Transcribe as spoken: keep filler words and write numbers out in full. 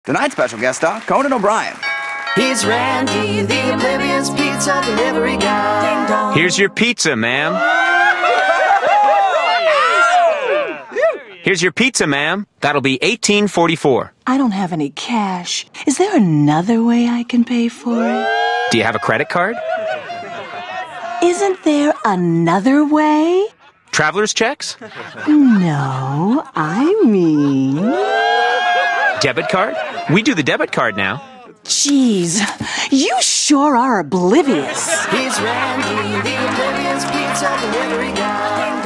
Tonight's special guest star, Conan O'Brien. He's Randy, the Oblivious pizza delivery guy. Ding dong. Here's your pizza, ma'am. Here's your pizza, ma'am. That'll be eighteen forty-four. I don't have any cash. Is there another way I can pay for it? Do you have a credit card? Isn't there another way? Traveler's checks? No, I mean... Debit card? We do the debit card now. Jeez, you sure are oblivious. He's Randy, the Oblivious pizza delivery guy.